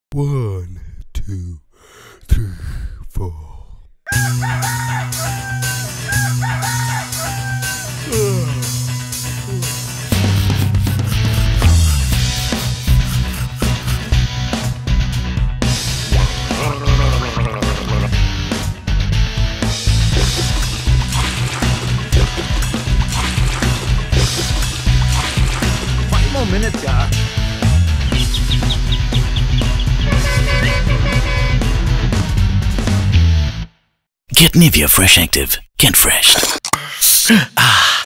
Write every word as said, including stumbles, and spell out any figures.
One, two, three, four. Five more minutes, yeah. Get NIVEA Fresh Active. Get fresh. Ah.